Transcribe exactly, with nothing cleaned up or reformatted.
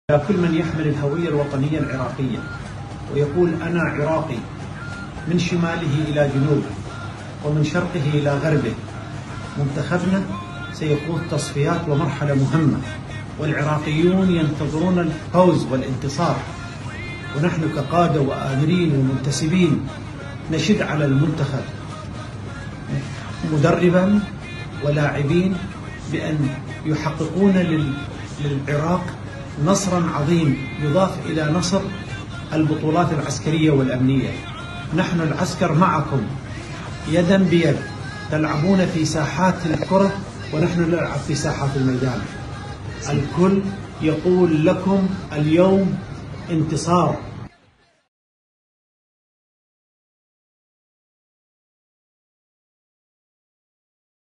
كل من يحمل الهوية الوطنية العراقية ويقول أنا عراقي من شماله إلى جنوبه ومن شرقه إلى غربه، منتخبنا سيخوض تصفيات ومرحلة مهمة، والعراقيون ينتظرون الفوز والانتصار، ونحن كقادة وآمرين ومنتسبين نشد على المنتخب مدربا ولاعبين بأن يحققون للعراق نصرا عظيم يضاف إلى نصر البطولات العسكرية والأمنية. نحن العسكر معكم يدا بيد، تلعبون في ساحات الكرة ونحن نلعب في ساحات الميدان. الكل يقول لكم اليوم انتصار